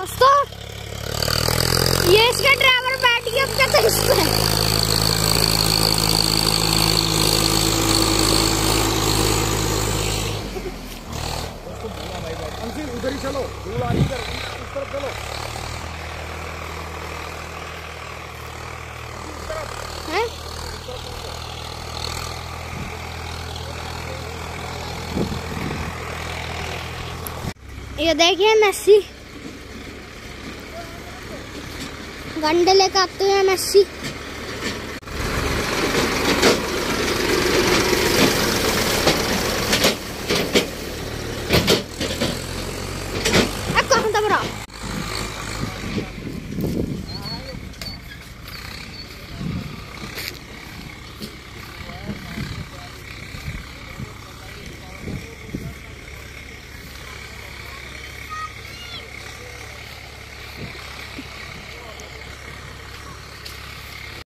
दोस्तों ये इसका ड्राइवर बैठ गया, अब क्या कर सकते हैं। उधर ही चलो, उस तरफ चलो। हैं? ये देखिए मेसी गंडे लेकर आते हैं मेसी।